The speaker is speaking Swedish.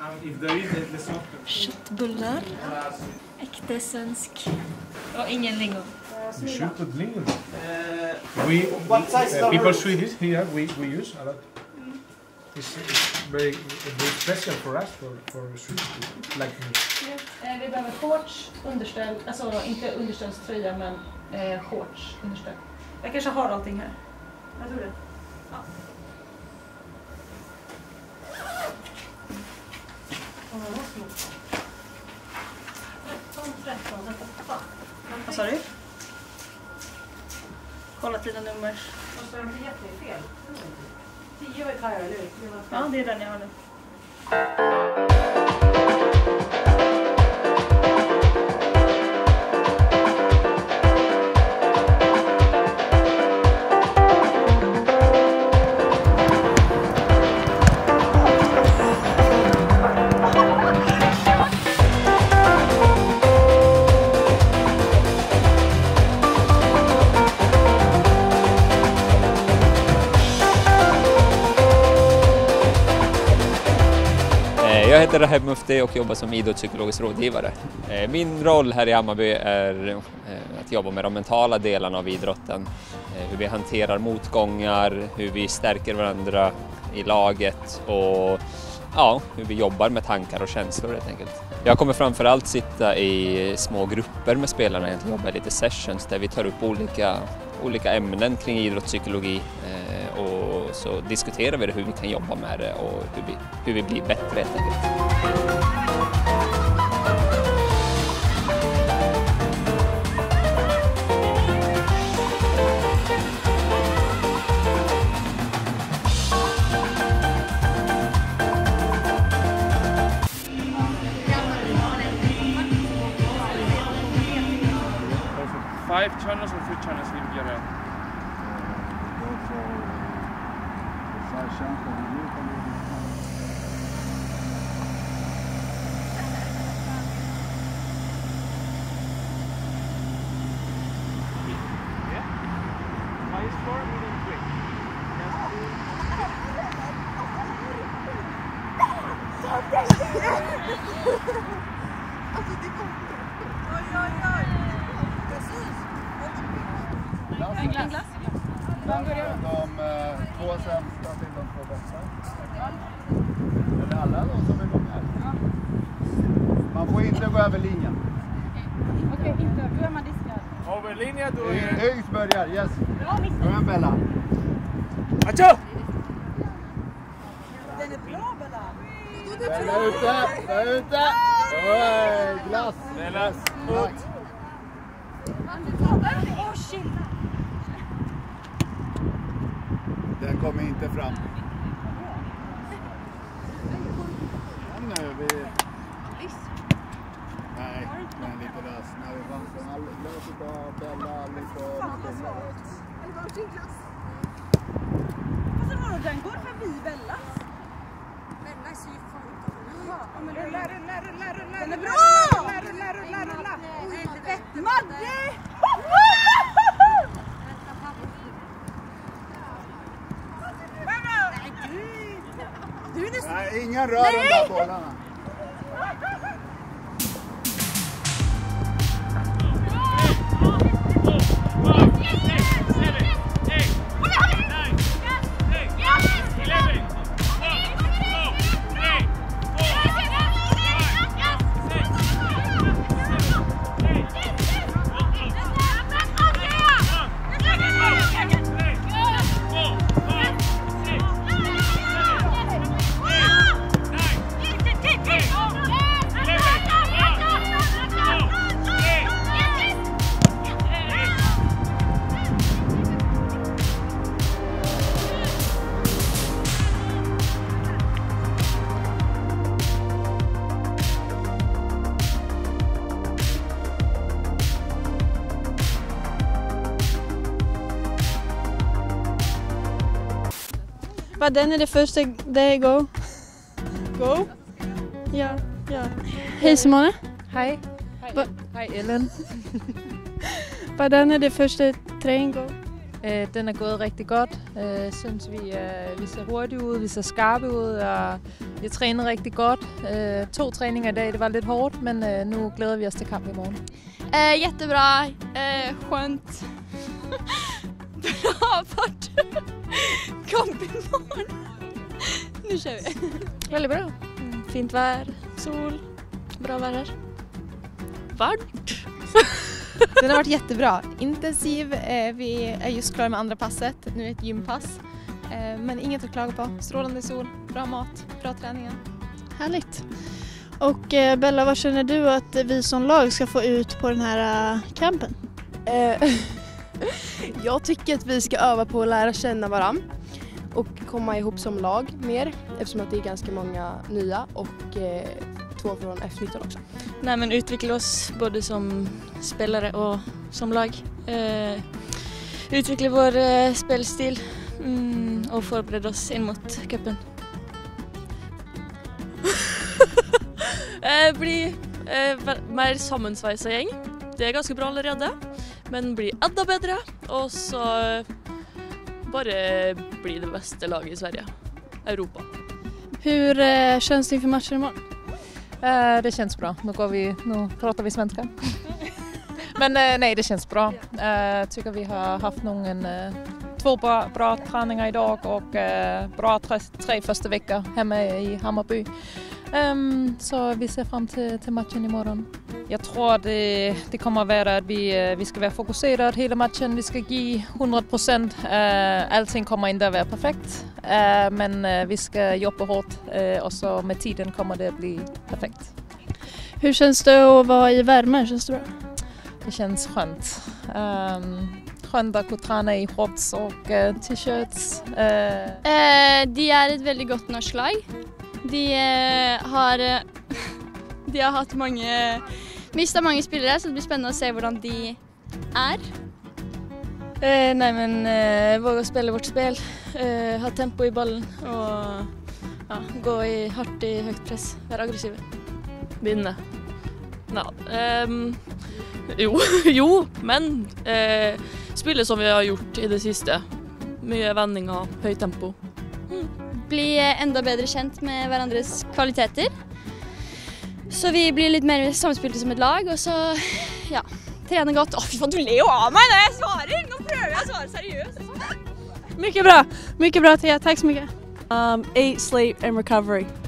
Köttbullar. Äkta svensk. Och ingen lingon. You should put lingon. People Swedish here we use a lot. It's very special for us for Swedish like me. Vi behöver shorts, underställ, alltså inte underställströja men shorts, underställ. Jag kanske har allting här. Jag tror det. Ja. Vad sa du? Kolla tiden nummer. Måste de bli jättefel? 10 är här, eller hur? Ja, det är den jag har nu. Jag heter Raheb Mufti och jobbar som idrottspsykologisk rådgivare. Min roll här i Hammarby är att jobba med de mentala delarna av idrotten. Hur vi hanterar motgångar, hur vi stärker varandra i laget och ja, hur vi jobbar med tankar och känslor helt enkelt. Jag kommer framförallt sitta i små grupper med spelarna, egentligen jobba lite sessions där vi tar upp olika ämnen kring idrottspsykologi och så diskuterar vi hur vi kan jobba med det och hur vi blir bättre helt enkelt. Five channels or 3 channels in Villarreal? Yeah? My score within 3. Alltså det går. Oj. Precis. En glass. De 2 sämsta till de 2 bästa. Eller alla de som är med här. Man får inte gå över linjen. Okej, inte. Då är man diskad. Över linjen då är... Ygs börjar, yes. Då är en Bella. Atcha! Den är bra, Bella. Bella ute. Oj, glass. Bella, ut. Åh, shit. Den kommer inte fram. Nu vi... Nej, men lite lös. När vi vann från löset av Bella, lite och någonting. Eller varsin glass. Vad så var det? Den går förbi Bella. Bella är så ju fan. Rulla. Den är bra! Rulla. Madde! Du är nästan... Nej, ingen rör de där bollarna. Den är det första det go. Go? Ja. Hej Simone. Hej. Hej Ellen. Vad är det första träning go? Den er gået rigtig godt. Synes vi ser hurtigt ud, vi ser skarpe ud, og vi træner rigtig godt. 2 træninger i dag, det var lidt hårdt, men nu glæder vi os til kamp i morgen. Jättebra, skönt. Bra fart. Kamp imorgon. Nu kör vi. Väldigt bra. Fint vær, sol, bra vær her. Varmt. Den har varit jättebra. Intensiv. Vi är just klara med andra passet. Nu är ett gympass. Men inget att klaga på. Strålande sol, bra mat, bra träningar. Härligt. Och Bella, vad känner du att vi som lag ska få ut på den här campen? Jag tycker att vi ska öva på att lära känna varann och komma ihop som lag mer, eftersom att det är ganska många nya och 2 från F19 också. Nej, men utveckla oss både som spelare och som lag. Utveckla vår spelstil och förbereda oss in mot cupen. Bli mer sammensveisa gjeng. Det är ganska bra allerede, men bli enda bedre, och så bara bli det bästa laget i Sverige, Europa. Hur känns det inför matchen imorgon? Det känns bra. Nu pratar vi svenska. Men nej, det känns bra. Tycker vi har haft 2 bra träningar idag och bra 3 första veckor hemma i Hammarby. Så vi ser fram till matchen imorgon. Jag tror det kommer att vara att vi ska vara fokuserade hela matchen. Vi ska ge 100%. Allting kommer inte att vara perfekt. Men vi ska jobba hårt och så med tiden kommer det att bli perfekt. Hur känns det att vara i värmen? Känns det bra? Det känns skönt. Skönt att kunna träna i shorts och t-shirts. De är ett väldigt gott norsk lag. De har haft mistat många spelare, så det blir spännande att se hur de är. Nej, men våga spela vårt spel, ha tempo i bollen och gå hårt i högt press, vara aggressiva. Vinna. Jo, men spela som vi har gjort i det sista. Mycket vändning och högt tempo. Bli ända bättre känt med varandras kvaliteter. Så vi blir lite mer samspelta som ett lag, och så träna gott. Fy fan, du ler av mig när jag svarar. Nu prövar jag svara seriöst. Mycket bra. Mycket bra, Thea. Tack så mycket. Eat, sleep and recovery.